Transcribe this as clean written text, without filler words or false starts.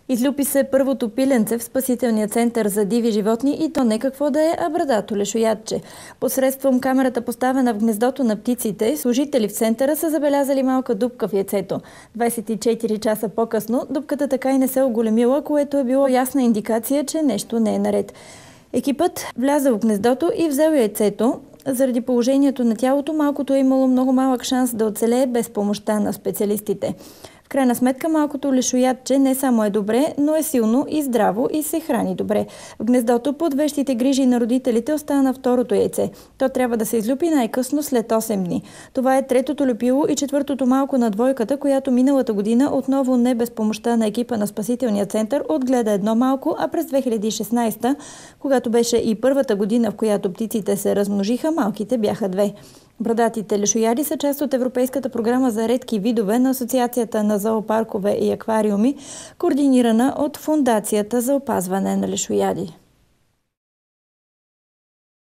Излюпи се първото пиленце в спасителния център за диви животни и то не какво да е, а брадато лешоядче. Посредством камерата, поставена в гнездото на птиците, служители в центъра са забелязали малка дупка в яйцето. 24 часа по-късно дупката така и не се оголемила, което е било ясна индикация, че нещо не е наред. Екипът влязъл в гнездото и взел яйцето. Заради положението на тялото, малкото е имало много малък шанс да оцелее без помощта на специалистите. В крайна сметка малкото лешоядче не само е добре, но е силно и здраво и се храни добре. В гнездото под вещите грижи на родителите остана второто яйце. То трябва да се излюпи най-късно след 8 дни. Това е третото люпило и четвъртото малко на двойката, която миналата година отново не без помощта на екипа на спасителния център отгледа едно малко, а през 2016, когато беше и първата година, в която птиците се размножиха, малките бяха 2. Брадатите лешояди са част от Европейската програма за редки видове на Асоциацията на зоопаркове и аквариуми, координирана от Фондацията за опазване на лешояди.